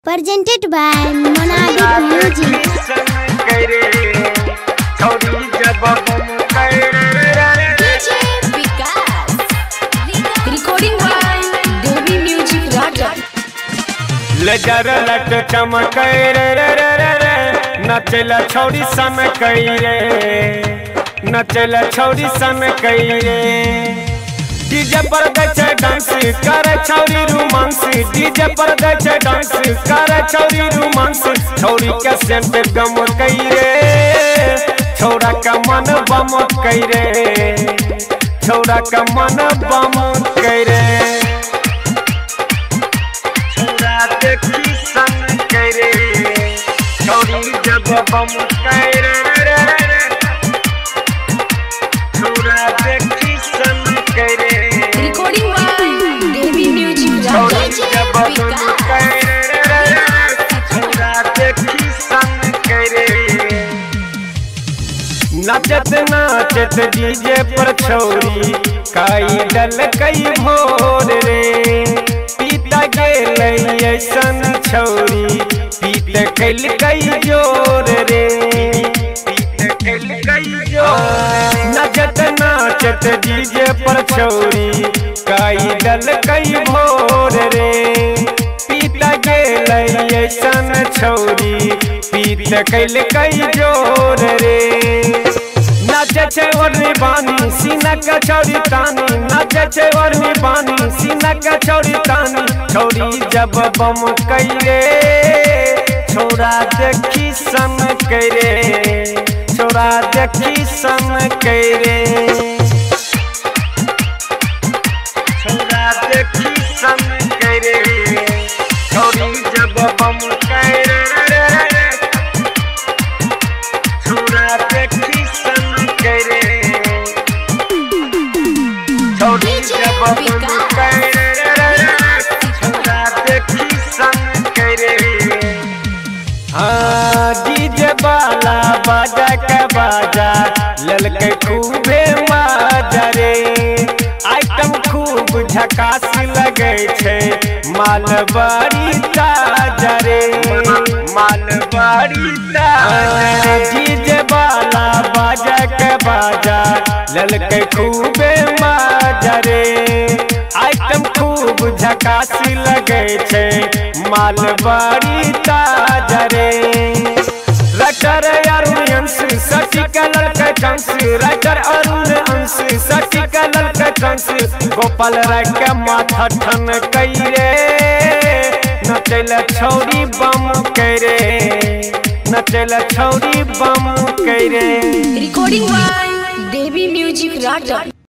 presented by Monadic Music. Recording by Devi Music Raja. लजर लट चमक रे नचला छौरी सन रे नचला छौरी सन रे डीजे पर गचे डांस करे छौरी रोमांस डीजे पर गचे डांस करे छौरी रोमांस छौरी के सेंट गम रे छौरा का मन बम रे छौरा का मन बम रे देखी सन करे छौरी जब बम करे छौरा देखी सन करे Recording by Devi Music छौरी Raja. जब बम करे छौरा देखी सन करे नाचत नाचत डीजे पर छौरी काई डल कई भोर रे पीता गेल ऐसन छौरी पीत कैल कई जोर रे पीत कैल कई जोर नाचत नाचत डीजे पर छौरी काई डल कई भोर रे पीता गेल ऐसन छौरी पीत कैल कई जोर रे नाचे छे ओढ़नी बानी सीना का छौरी तानी नाचे छे ओढ़नी बानी सीना का छौरी तानी छौरी जब बम करे छौरा देखी सन करे छौरा देखी सन करे छौरा देखी सन करे छौरी जब बम करे छौरा देखी सन करे छौरी जब बम करे छौरा देखी सन करे हाँ डीजे वाला बाजा के बाजा ललके खूबे माजा रे आइटम खूब झकास लगे छे मालबाड़ी ताजा रे मालबाड़ी ताजा डीजे वाला बाजा के बाजा ललके खूबे माजा रे आइटम खूब झकास लगे छे मालबाड़ी ताजा रे राइटर अरुण अंश सटी का ललका डांस राइटर अरुण अंश सटी का ललका डांस गोपाल राय के माथा ठन कइरे नचला छौरी बम करे नचला छौरी बम करे Recording by Devi Music Raja.